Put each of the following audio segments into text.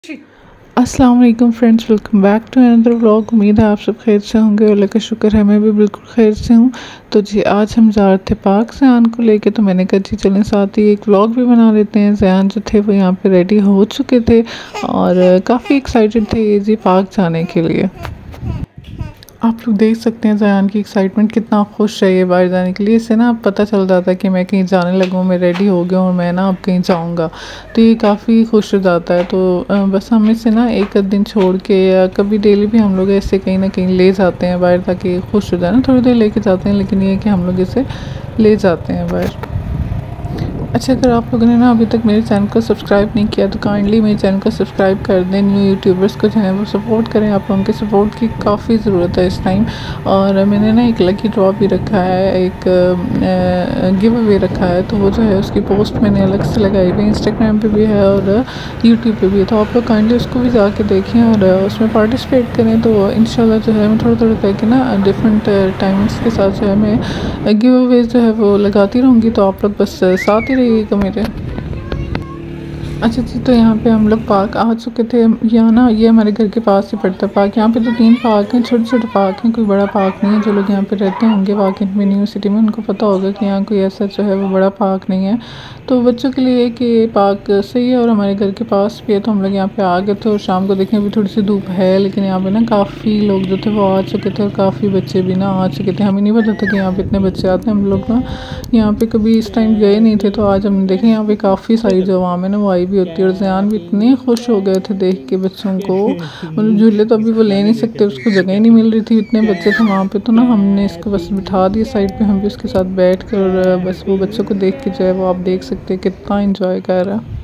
अस्सलाम वालेकुम friends, welcome back to another vlog. उम्मीद है आप सब खैर से होंगे। अल्लाह का शुक्र है मैं भी बिल्कुल खैर से हूँ। तो जी आज हम जा रहे थे पार्क ज़यान को लेके, तो मैंने कहा जी चलें साथ ही एक व्लॉग भी बना लेते हैं। ज़यान जो थे वो यहाँ पे रेडी हो चुके थे और काफ़ी एक्साइटेड थे ये जी पार्क जाने के लिए। आप लोग देख सकते हैं ज़यान की एक्साइटमेंट, कितना खुश है ये बाहर जाने के लिए। इससे ना अब पता चल जाता है कि मैं कहीं जाने लगा हूँ, मैं रेडी हो गया हूँ और मैं ना अब कहीं जाऊँगा, तो ये काफ़ी खुश हो जाता है। तो बस हम इसे ना एक आध दिन छोड़ के या कभी डेली भी हम लोग ऐसे कहीं ना कहीं ले जाते हैं बाहर, ताकि खुश हो जाए ना। थोड़ी देर लेके जाते हैं, लेकिन ये है कि हम लोग इसे ले जाते हैं बाहर। अच्छा, अगर आप लोगों ने ना अभी तक मेरे चैनल को सब्सक्राइब नहीं किया तो काइंडली मेरे चैनल को सब्सक्राइब कर दें। न्यू यूट्यूबर्स को जो है वो सपोर्ट करें, आप लोगों के सपोर्ट की काफ़ी ज़रूरत है इस टाइम। और मैंने ना एक लकी ड्रॉ भी रखा है, एक गिव अवे रखा है, तो वो जो है उसकी पोस्ट मैंने अलग से लगाई हुई है, इंस्टाग्राम पे भी है और यूट्यूब पे भी है। तो आप लोग काइंडली उसको भी जाके देखें और उसमें पार्टिसिपेट करें। तो इंशाल्लाह जो है मैं थोड़ा थोड़ा करके ना डिफरेंट टाइमिंग्स के साथ जो है मैं गिव अवेज जो है वो लगाती रहूँगी। तो आप लोग बस साथ ही रहिएगा मेरे। अच्छा जी, तो यहाँ पे हम लोग पार्क आ चुके थे। यहाँ ना ये हमारे घर के पास ही पड़ता है पार्क। यहाँ पे तो 3 पार्क हैं, छोटे छोटे पार्क हैं, कोई बड़ा पार्क नहीं है। जो लोग यहाँ पे रहते होंगे वाकई में न्यू सिटी में, उनको पता होगा कि यहाँ कोई ऐसा जो है वो बड़ा पार्क नहीं है। तो बच्चों के लिए कि पार्क सही है और हमारे घर के पास भी है। तो हम लोग यहाँ पे आ गए थे और शाम को देखें अभी थोड़ी सी धूप है, लेकिन यहाँ पे ना काफ़ी लोग जो थे वो आ चुके थे और काफ़ी बच्चे भी ना आ चुके थे। हमें नहीं पता था कि यहाँ पे इतने बच्चे आते हैं। हम लोग ना यहाँ पे कभी इस टाइम गए नहीं थे, तो आज हमने देखे यहाँ पे काफ़ी सारी जो आवाम है ना वो आई भी होती है। और ज़यान भी इतने खुश हो गए थे देख के बच्चों को। मतलब झूले तो अभी वो ले नहीं सकते, उसको जगह ही नहीं मिल रही थी, इतने बच्चे थे वहाँ पे। तो ना हमने इसको बस बिठा दिया साइड पे, हम भी उसके साथ बैठ कर बस वो बच्चों को देख के जो है वो आप देख सकते हैं कितना इंजॉय कर रहा है।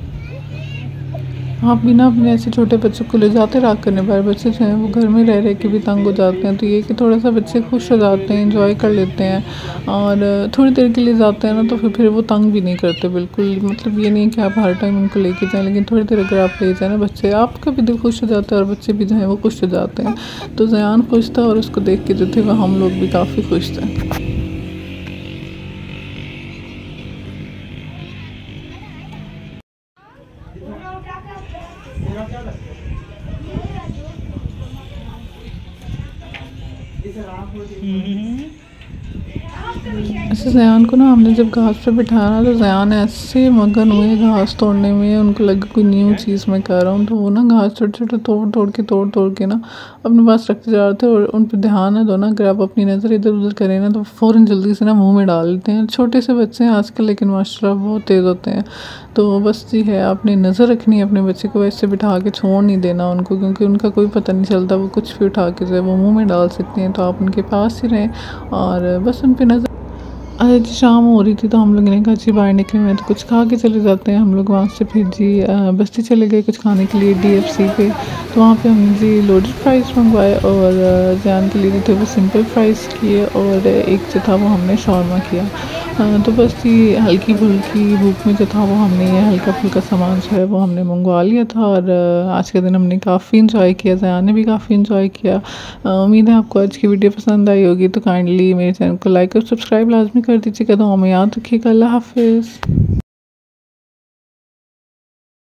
आप भी ना अपने ऐसे छोटे बच्चों को ले जाते रहा करने बाहर। बच्चे जो हैं वो घर में रह के भी तंग हो जाते हैं, तो ये कि थोड़ा सा बच्चे खुश हो जाते हैं, इंजॉय कर लेते हैं और थोड़ी देर के लिए जाते हैं ना, तो फिर वो तंग भी नहीं करते बिल्कुल। मतलब ये नहीं है कि आप हर टाइम उनको लेके जाएं, लेकिन थोड़ी देर अगर आप ले जाए ना बच्चे, आपका भी दिल खुश हो जाता है और बच्चे भी जो हैं वो खुश हो जाते हैं। तो ज़यान खुश था और उसको देख के जो थे वह हम लोग भी काफ़ी खुश थे। ऐसे ज़यान को ना हमने जब घास पे बिठाया तो ज़यान ऐसे मगन हुए घास तोड़ने में, उनको लगा कोई न्यू चीज़ मैं कर रहा हूँ। तो वो ना घास छोटे छोटे तोड़ तोड़ के ना अपने पास रखते जा रहे थे। और उन पर ध्यान ना दो ना, अगर आप अपनी नज़र इधर उधर करें ना तो फ़ौरन जल्दी से ना मुंह में डाल लेते हैं। छोटे से बच्चे हैं आजकल, लेकिन माशाल्लाह बहुत तेज़ होते हैं। तो बस जी है, आपने नज़र रखनी है अपने बच्चे को, ऐसे बिठा के छोड़ नहीं देना उनको, क्योंकि उनका कोई पता नहीं चलता, वो कुछ भी उठा के जो है वो मुँह में डाल सकते हैं। तो आप उनके पास ही रहें और बस उन पर नज़र। अच्छा जी, शाम हो रही थी तो हम लोगों ने कहा जी बाहर निकले हुए तो कुछ खा के चले जाते हैं। हम लोग वहाँ से फिर जी बस्ती चले गए कुछ खाने के लिए DFC पे। तो वहाँ पे हमने जी लोडेड फ्राइज़ मंगवाए और ज़यान के लिए जो थे वो सिंपल फ्राइज़ किए और एक जो था वो हमने शौरमा किया। तो बस ये हल्की फुल्की भूख में जो था वो हमने ये हल्का फुल्का सामान जो है वो हमने मंगवा लिया था। और आज के दिन हमने काफ़ी इंजॉय किया, ज़यान ने भी काफ़ी इंजॉय किया। उम्मीद है आपको आज की वीडियो पसंद आई होगी। तो काइंडली मेरे चैनल को लाइक और सब्सक्राइब लाजमी कर दीजिएगा। दुआ में याद रखिएगा। अल्लाह हाफिज़।